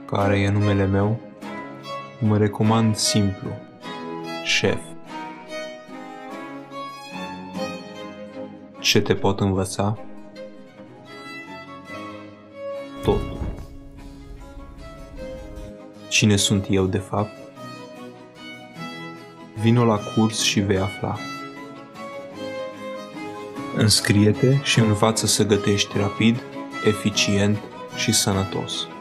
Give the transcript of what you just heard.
care e numele meu, mă recomand simplu, șef. Ce te pot învăța? Tot. Cine sunt eu de fapt? Vino la curs și vei afla. Înscrie-te și învață să gătești rapid, eficient și sănătos.